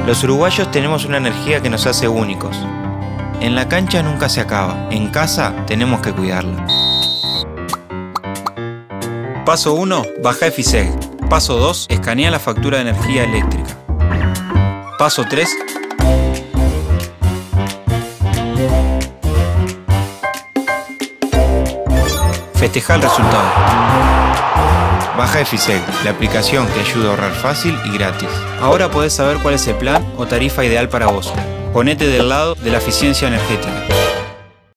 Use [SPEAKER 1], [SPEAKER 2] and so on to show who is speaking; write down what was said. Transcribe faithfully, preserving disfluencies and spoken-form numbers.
[SPEAKER 1] Los uruguayos tenemos una energía que nos hace únicos. En la cancha nunca se acaba, en casa tenemos que cuidarla. Paso uno. Baja Efiseg. Paso dos. Escanea la factura de energía eléctrica. Paso tres. Festeja el resultado. Baja Efiseg, la aplicación que ayuda a ahorrar fácil y gratis. Ahora podés saber cuál es el plan o tarifa ideal para vos. Ponete del lado de la eficiencia energética.